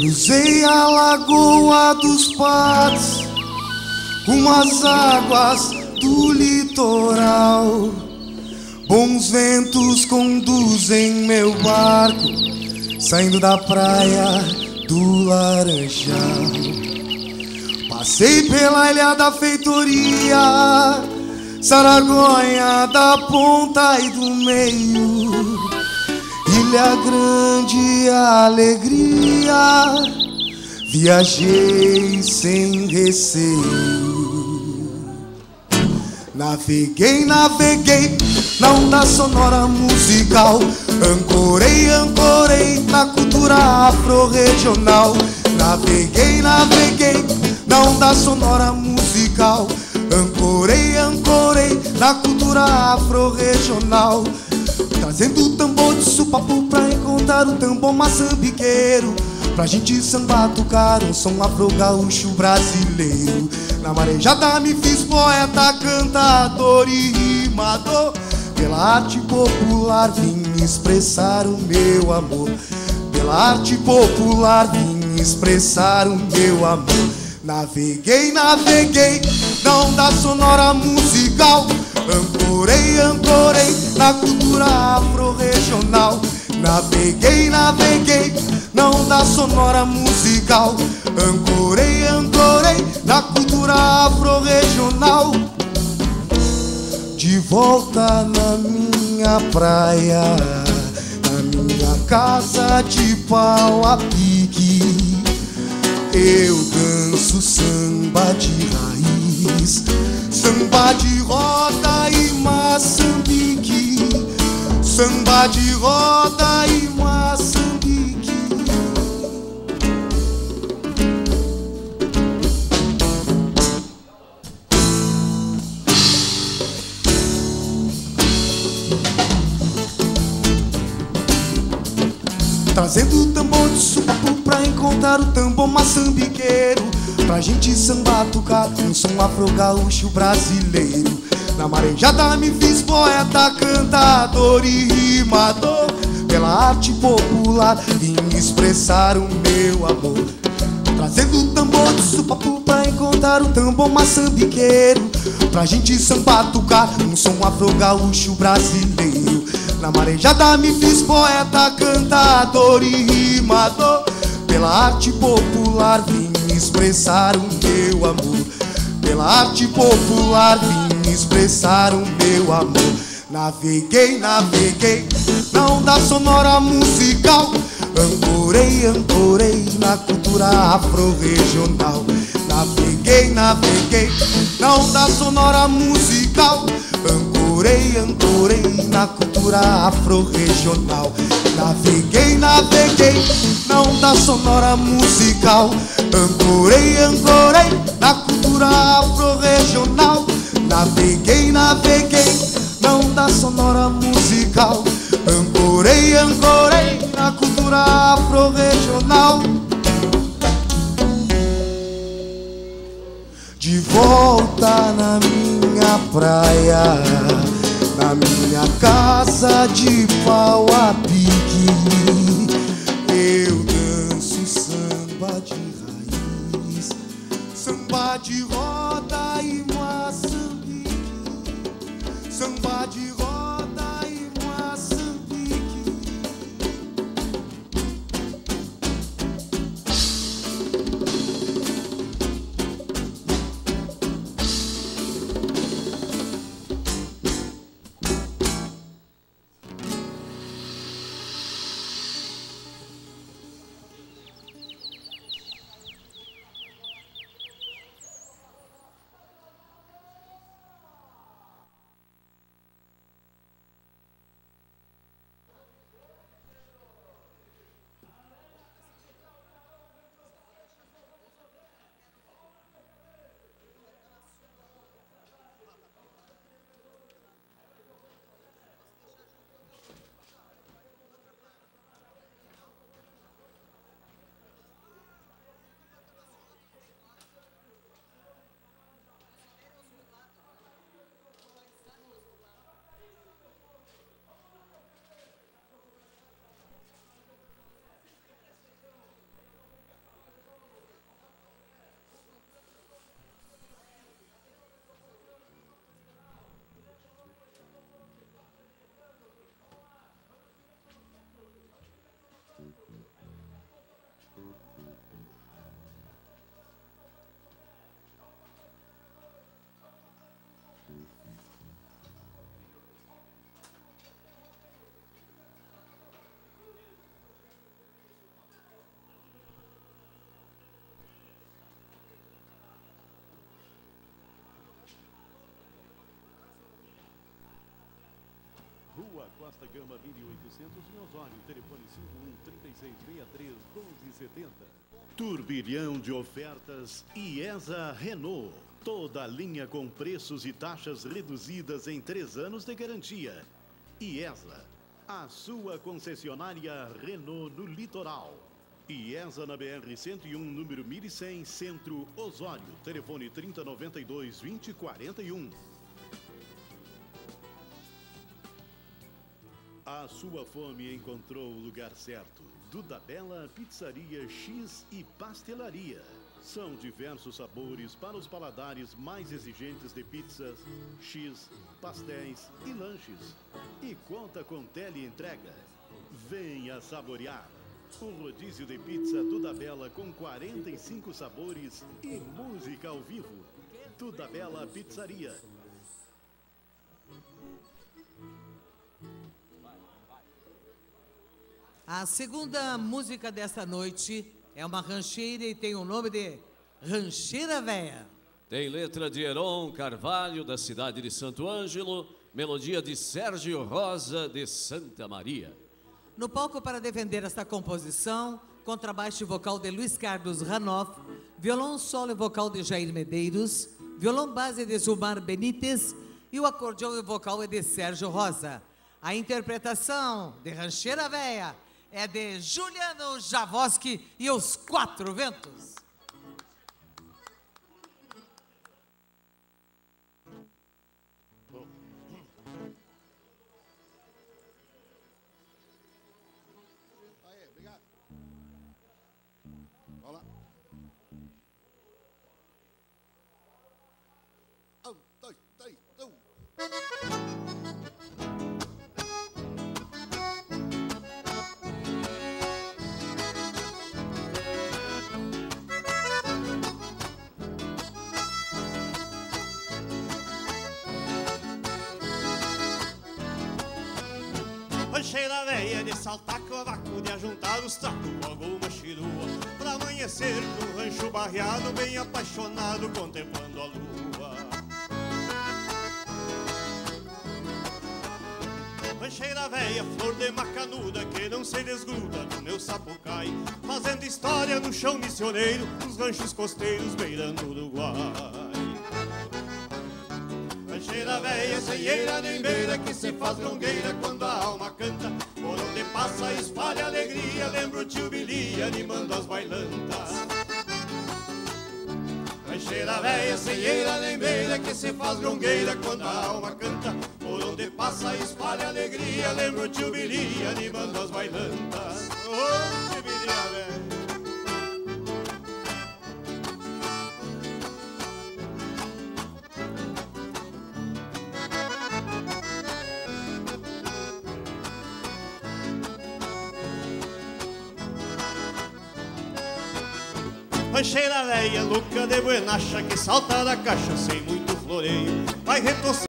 Cruzei a lagoa dos patos com as águas do litoral. Bons ventos conduzem meu barco, saindo da praia do Laranjal. Passei pela Ilha da Feitoria, Saragonha da ponta e do meio, Ilha Grande, alegria, viajei sem receio. Naveguei, naveguei na onda sonora musical, ancorei, ancorei na cultura afro-regional. Naveguei, naveguei na onda sonora musical, ancorei, ancorei na cultura afro-regional. Trazendo o tambor de supapu pra encontrar o tambor maçambiqueiro, pra gente sambar, tocar um som afro-gaúcho brasileiro. Na marejada me fiz poeta, cantador e rimador. Pela arte popular vim expressar o meu amor. Pela arte popular vim expressar o meu amor. Naveguei, naveguei na onda sonora musical, ancorei, ancorei na cultura afro-regional. Naveguei, naveguei na onda sonora musical, ancorei, ancorei na cultura afro-regional. De volta na minha praia, na minha casa de pau a pique, eu danço samba de raiz, samba de roda e Moçambique, samba de roda e Moçambique. Trazendo o tambor de supapu pra encontrar o tambor maçambiqueiro, pra gente sambar, tocar um som afro-gaúcho brasileiro. Na marejada me fiz poeta, cantador e rimador. Pela arte popular vim expressar o meu amor. Trazendo o tambor de supapu pra encontrar o tambor maçambiqueiro, pra gente sambar, tocar um som afro-gaúcho brasileiro. Na marejada me fiz poeta, cantador e rimador. Pela arte popular vim expressar o meu amor. Pela arte popular vim expressar o meu amor. Naveguei, naveguei na onda sonora musical, ancorei, ancorei na cultura afro-regional. Naveguei, naveguei na onda sonora musical, ancorei, ancorei na cultura afro-regional. Naveguei, naveguei na onda sonora musical, ancorei, ancorei na cultura afro-regional. Naveguei, naveguei na onda sonora musical, ancorei, ancorei na cultura afro-regional. De volta na minha praia, na minha casa de pau a pique, eu danço samba de raiz, samba de roda e Moçambique, samba de roda e Moçambique. Costa Gama 1800 em Osório, telefone 51-3663-1270. Turbilhão de ofertas IESA Renault. Toda a linha com preços e taxas reduzidas em 3 anos de garantia. IESA, a sua concessionária Renault no litoral. IESA na BR-101, número 1100, Centro, Osório. Telefone 3092-2041. A sua fome encontrou o lugar certo. Duda Bela Pizzaria X e Pastelaria. São diversos sabores para os paladares mais exigentes de pizzas, X, pastéis e lanches. E conta com teleentrega. Venha saborear. O rodízio de pizza Duda Bela com 45 sabores e música ao vivo. Duda Bela Pizzaria. A segunda música desta noite é uma rancheira e tem o nome de Rancheira Véia. Tem letra de Heron Carvalho, da cidade de Santo Ângelo, melodia de Sérgio Rosa, de Santa Maria. No palco para defender esta composição, contrabaixo e vocal de Luiz Carlos Ranoff, violão solo e vocal de Jair Medeiros, violão base de Zumar Benítez e o acordeão e vocal é de Sérgio Rosa. A interpretação de Rancheira Véia é de Juliano Javoski e os Quatro Ventos. Aí, obrigado. Vamos lá. 1, 2, 3, 1. Rancheira véia de saltar cavaco, de ajuntar os trapos com alguma chirua, pra amanhecer no rancho barreado, bem apaixonado, contemplando a lua. Rancheira véia, flor de macanuda, que não se desgruda do meu sapucai, fazendo história no chão missioneiro, nos ranchos costeiros beirando o Uruguai. Rancheira véia, sem eira nem beira, que se faz longueira quando a alma canta. Por onde passa espalha alegria, lembra o tio Billy animando as bailantas. Rancheira véia, sem eira nem beira, que se faz longueira quando a alma canta. Por onde passa espalha alegria, lembra o tio Billy animando as bailantas. Ô, tio Billy, velho. Rancheira véia, louca de buenacha, que salta da caixa sem muito floreio, vai retorcer